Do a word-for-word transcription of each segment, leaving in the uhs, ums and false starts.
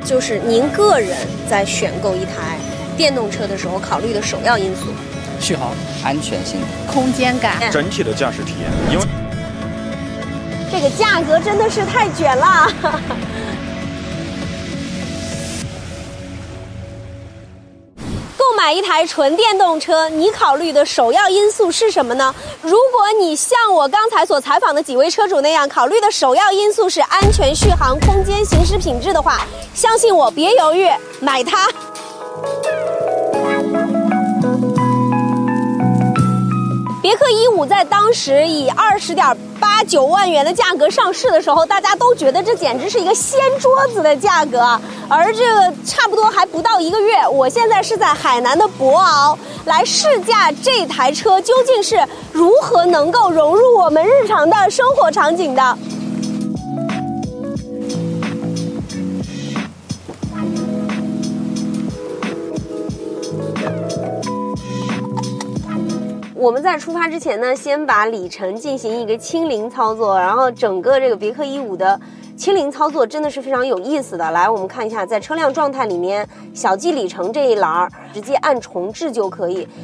就是您个人在选购一台电动车的时候考虑的首要因素？ 续航、 安全性、 空间感、 整体的驾驶体验。因为这个价格真的是太卷了。购买一台纯电动车，你考虑的首要因素是什么呢？如果你像我刚才所采访的几位车主那样，考虑的首要因素是安全、续航、空间、行驶品质的话，相信我，别犹豫，买它。别克一五在当时以二十点八九万元的价格上市的时候，大家都觉得这简直是一个掀桌子的价格。而这个差不多还不到一个月，我现在是在海南的博鳌来试驾这台车，究竟是如何能够融入我们日常的生活场景的。我们在出发之前呢，先把里程进行一个清零操作，然后整个这个别克一五的清零操作真的是非常有意思的。来，我们看一下，在车辆状态里面，小计里程这一栏直接按重置就可以。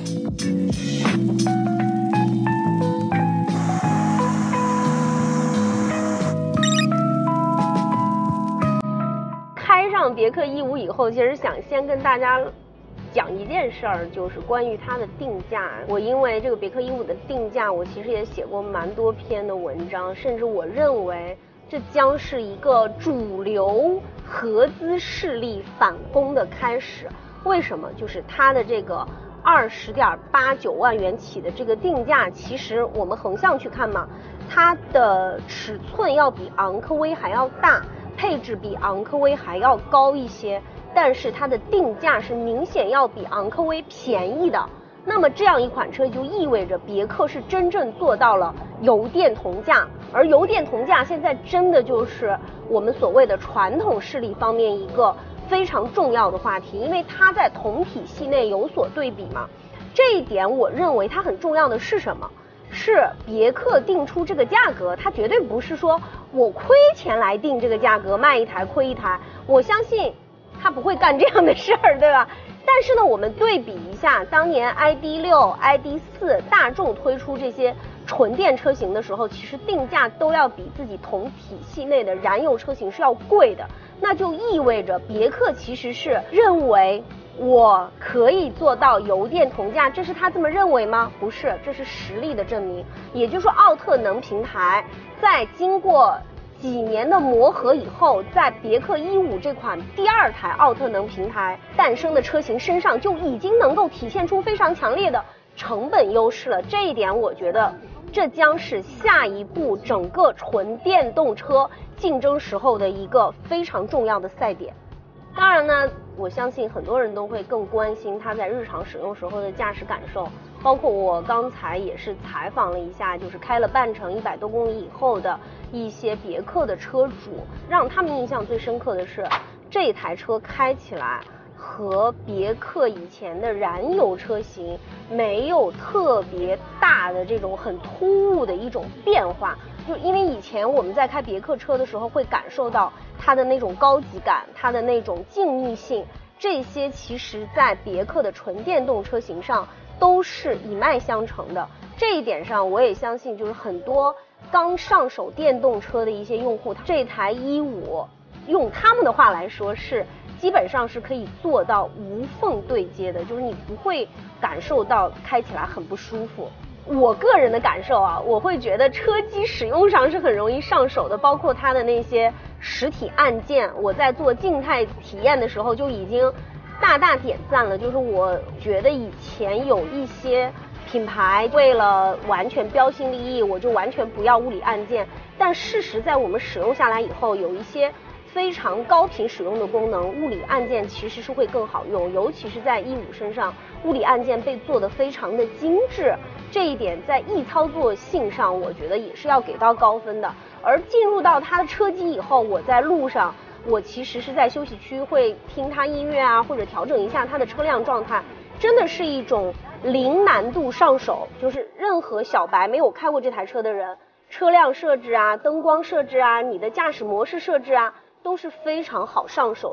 开上别克一五以后，其实想先跟大家讲一件事儿，就是关于它的定价。我因为这个别克一五的定价，我其实也写过蛮多篇的文章，甚至我认为这将是一个主流合资势力反攻的开始。为什么？就是它的这个二十点八九万元起的这个定价，其实我们横向去看嘛，它的尺寸要比昂科威还要大，配置比昂科威还要高一些。但是它的定价是明显要比昂科威便宜的，那么这样一款车就意味着别克是真正做到了油电同价，而油电同价现在真的就是我们所谓的传统势力方面一个非常重要的话题，因为它在同体系内有所对比嘛。这一点我认为它很重要的是什么？是别克定出这个价格，它绝对不是说我亏钱来定这个价格，卖一台亏一台，我相信他不会干这样的事儿，对吧？但是呢，我们对比一下当年 I D 六、I D 四大众推出这些纯电车型的时候，其实定价都要比自己同体系内的燃油车型是要贵的。那就意味着别克其实是认为我可以做到油电同价，这是他这么认为吗？不是，这是实力的证明。也就是说，奥特能平台在经过几年的磨合以后，在别克一五这款第二台奥特能平台诞生的车型身上，就已经能够体现出非常强烈的成本优势了。这一点我觉得这将是下一步整个纯电动车竞争时候的一个非常重要的赛点。当然呢，我相信很多人都会更关心它在日常使用时候的驾驶感受，包括我刚才也是采访了一下，就是开了半程一百多公里以后的一些别克的车主，让他们印象最深刻的是这台车开起来和别克以前的燃油车型没有特别大的这种很突兀的一种变化。就因为以前我们在开别克车的时候会感受到它的那种高级感，它的那种静谧性，这些其实在别克的纯电动车型上都是一脉相承的。这一点上我也相信，就是很多刚上手电动车的一些用户，这台一五用他们的话来说是基本上是可以做到无缝对接的，就是你不会感受到开起来很不舒服。我个人的感受啊，我会觉得车机使用上是很容易上手的，包括它的那些实体按键，我在做静态体验的时候就已经大大点赞了。就是我觉得以前有一些品牌为了完全标新立异，我就完全不要物理按键，但事实在我们使用下来以后，有一些非常高频使用的功能，物理按键其实是会更好用，尤其是在一五身上，物理按键被做得非常的精致，这一点在易操作性上我觉得也是要给到高分的。而进入到它的车机以后，我在路上，我其实是在休息区会听它音乐啊，或者调整一下它的车辆状态，真的是一种零难度上手，就是任何小白没有开过这台车的人，车辆设置啊、灯光设置啊、你的驾驶模式设置啊，都是非常好上手的。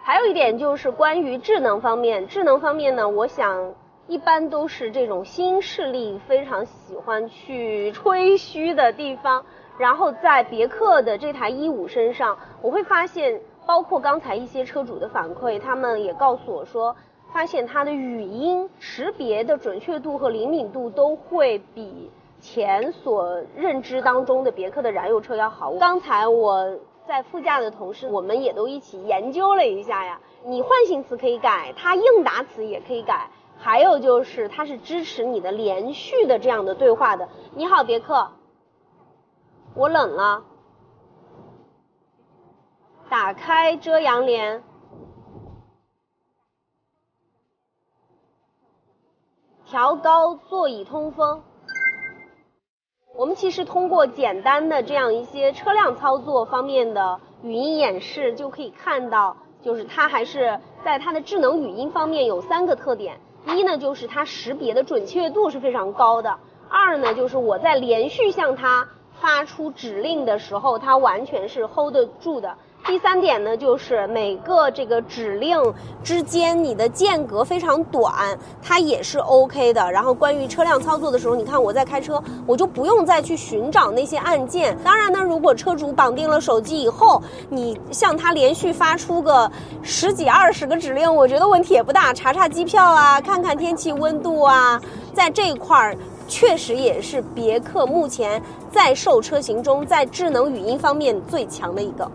还有一点就是关于智能方面，智能方面呢，我想一般都是这种新势力非常喜欢去吹嘘的地方。然后在别克的这台一五身上，我会发现，包括刚才一些车主的反馈，他们也告诉我说，发现它的语音识别的准确度和灵敏度都会比前所认知当中的别克的燃油车要好。刚才我在副驾的同事，我们也都一起研究了一下呀，你唤醒词可以改，它应答词也可以改，还有就是它是支持你的连续的这样的对话的。你好，别克，我冷了，打开遮阳帘，调高座椅通风。我们其实通过简单的这样一些车辆操作方面的语音演示，就可以看到，就是它还是在它的智能语音方面有三个特点。一呢，就是它识别的准确度是非常高的；二呢，就是我在连续向它发出指令的时候，它完全是 hold 得住的。第三点呢，就是每个这个指令之间你的间隔非常短，它也是 OK 的。然后关于车辆操作的时候，你看我在开车，我就不用再去寻找那些按键。当然呢，如果车主绑定了手机以后，你向它连续发出个十几二十个指令，我觉得问题也不大。查查机票啊，看看天气温度啊，在这一块儿确实也是别克目前在售车型中在智能语音方面最强的一个。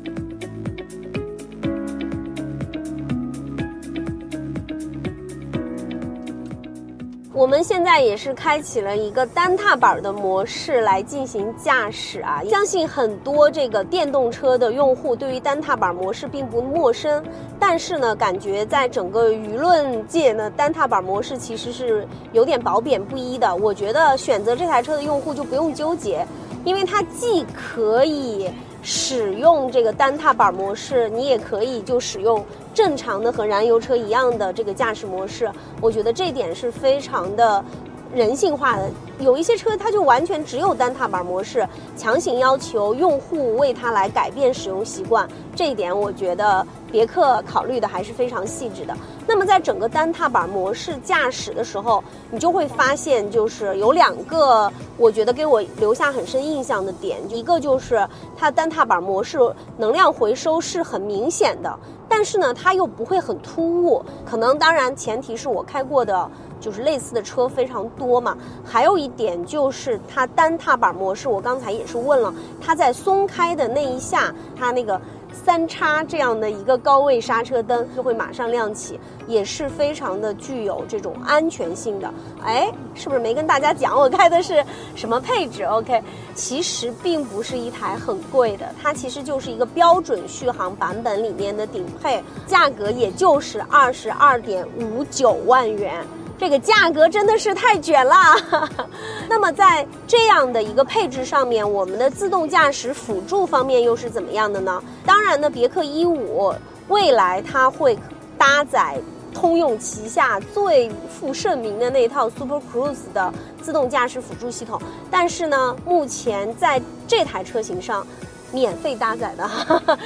我们现在也是开启了一个单踏板的模式来进行驾驶啊，相信很多这个电动车的用户对于单踏板模式并不陌生，但是呢，感觉在整个舆论界呢，单踏板模式其实是有点褒贬不一的。我觉得选择这台车的用户就不用纠结，因为它既可以使用这个单踏板模式，你也可以就使用正常的和燃油车一样的这个驾驶模式。我觉得这点是非常的人性化的。有一些车它就完全只有单踏板模式，强行要求用户为它来改变使用习惯，这一点我觉得别克考虑的还是非常细致的。那么在整个单踏板模式驾驶的时候，你就会发现就是有两个我觉得给我留下很深印象的点，一个就是它单踏板模式能量回收是很明显的，但是呢它又不会很突兀，可能当然前提是我开过的就是类似的车非常多嘛。还有一点就是它单踏板模式，我刚才也是问了，它在松开的那一下，它那个三叉这样的一个高位刹车灯就会马上亮起，也是非常的具有这种安全性的。哎，是不是没跟大家讲我开的是什么配置 ？OK， 其实并不是一台很贵的，它其实就是一个标准续航版本里面的顶配，价格也就是二十二点五九万元。这个价格真的是太卷了。那么在这样的一个配置上面，我们的自动驾驶辅助方面又是怎么样的呢？当然呢，别克一五未来它会搭载通用旗下最负盛名的那套 Super Cruise 的自动驾驶辅助系统，但是呢，目前在这台车型上免费搭载的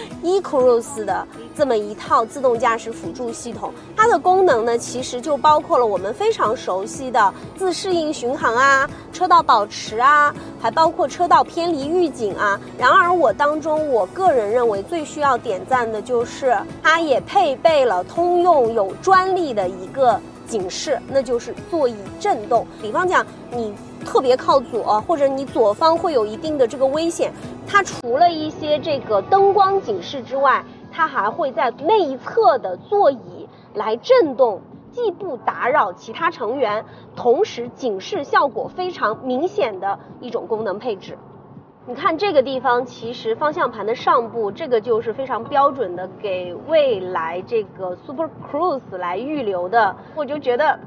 eCruise 的这么一套自动驾驶辅助系统，它的功能呢，其实就包括了我们非常熟悉的自适应巡航啊、车道保持啊，还包括车道偏离预警啊。然而我当中我个人认为最需要点赞的就是它也配备了通用有专利的一个警示，那就是座椅震动。比方讲你特别靠左，或者你左方会有一定的这个危险，它除了一些这个灯光警示之外，它还会在内侧的座椅来震动，既不打扰其他成员，同时警示效果非常明显的一种功能配置。你看这个地方，其实方向盘的上部，这个就是非常标准的给未来这个 Super Cruise 来预留的，我就觉得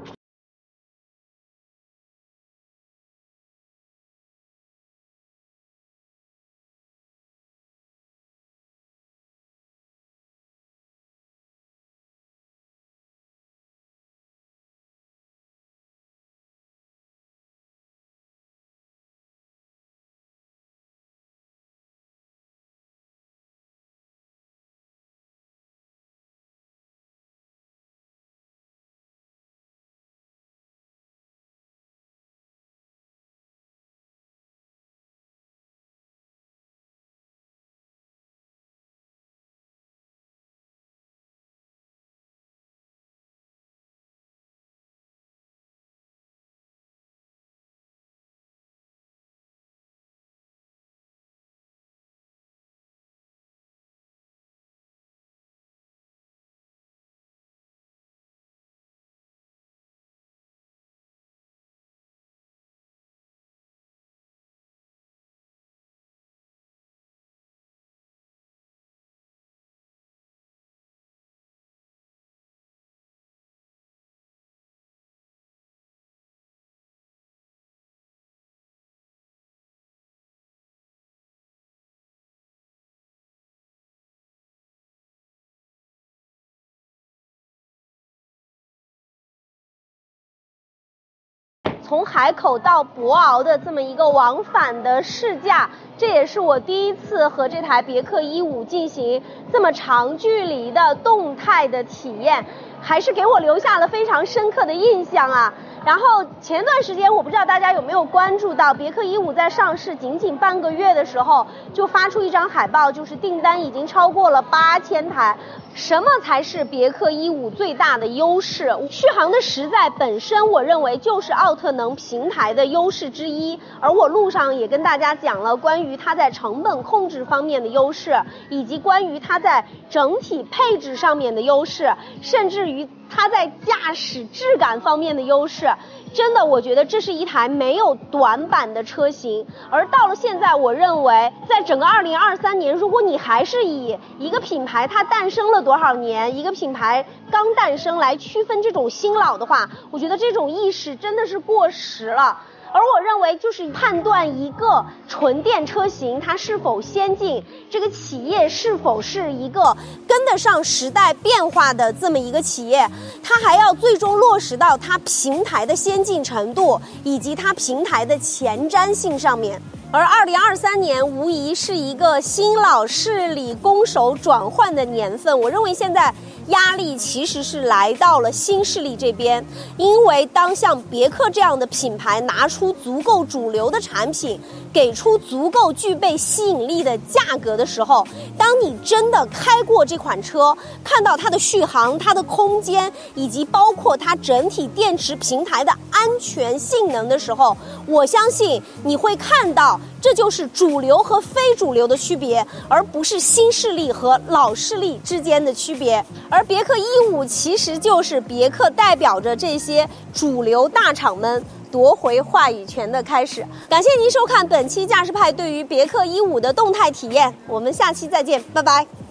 从海口到博鳌的这么一个往返的试驾，这也是我第一次和这台别克一五进行这么长距离的动态的体验，还是给我留下了非常深刻的印象啊。然后前段时间我不知道大家有没有关注到，别克一五在上市仅仅半个月的时候就发出一张海报，就是订单已经超过了八千台。什么才是别克一五最大的优势？续航的实在本身我认为就是奥特能平台的优势之一，而我路上也跟大家讲了关于它在成本控制方面的优势，以及关于它在整体配置上面的优势，甚至于它在驾驶质感方面的优势。真的，我觉得这是一台没有短板的车型。而到了现在，我认为在整个二零二三年，如果你还是以一个品牌它诞生了多少年，一个品牌刚诞生来区分这种新老的话，我觉得这种意识真的是过时了。而我认为，就是判断一个纯电车型它是否先进，这个企业是否是一个跟得上时代变化的这么一个企业，它还要最终落实到它平台的先进程度以及它平台的前瞻性上面。而二零二三年无疑是一个新老势力攻守转换的年份，我认为现在压力其实是来到了新势力这边，因为当像别克这样的品牌拿出足够主流的产品，给出足够具备吸引力的价格的时候，当你真的开过这款车，看到它的续航、它的空间，以及包括它整体电池平台的安全性能的时候，我相信你会看到这就是主流和非主流的区别，而不是新势力和老势力之间的区别。而别克一五其实就是别克代表着这些主流大厂们夺回话语权的开始。感谢您收看本期驾驶派对于别克一五的动态体验，我们下期再见，拜拜。